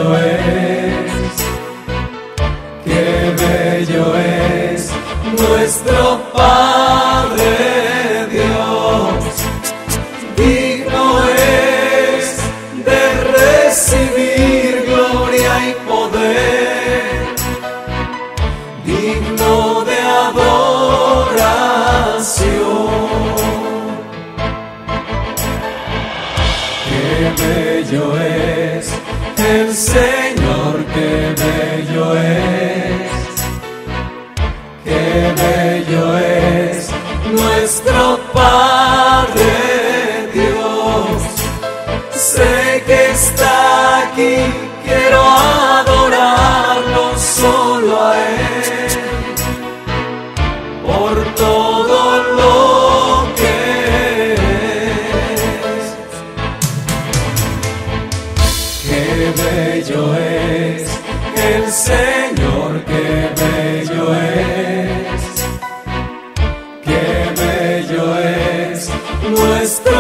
bello es nuestro Padre Dios. Digno es de recibir gloria y poder, digno de adoración. Qué bello es el Señor, qué bello es, qué bello es nuestro Padre Dios. Sé que está aquí, quiero adorarlo solo a Él, por todo lo que es. Qué bello es el Señor, qué bello es, qué bello es nuestro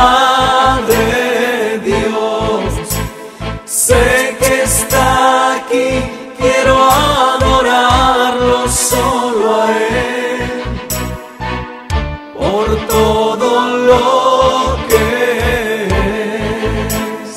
Padre Dios. Sé que está aquí, quiero adorarlo solo a Él, por todo lo que es.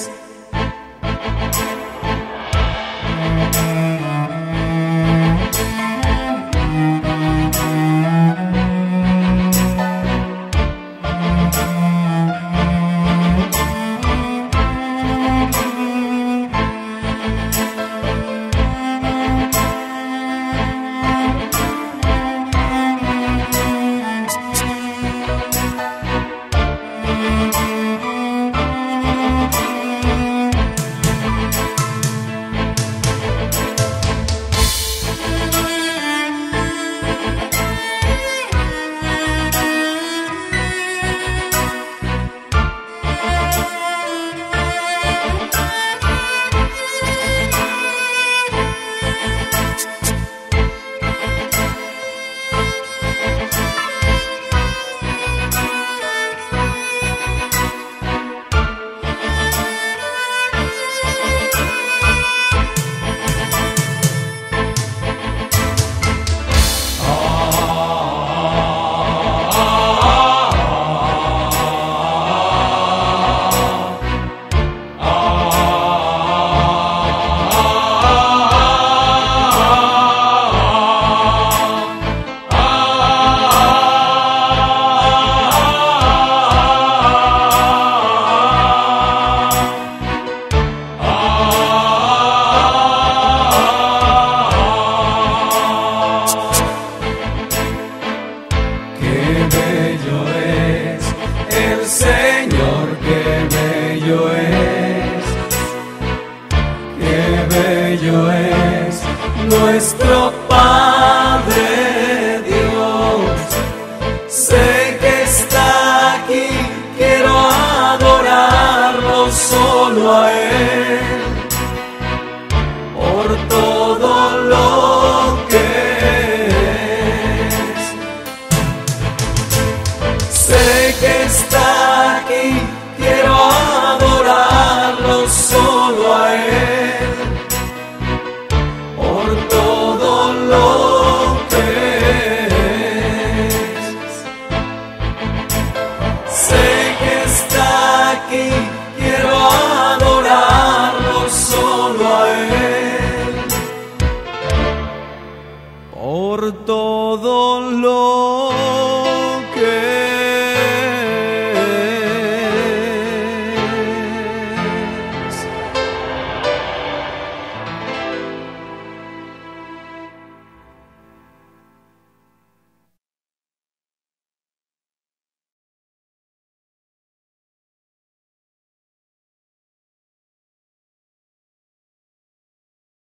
Señor, qué bello es, qué bello es nuestro Padre Dios. Sé que está aquí, quiero adorarlo solo a Él, por todo lo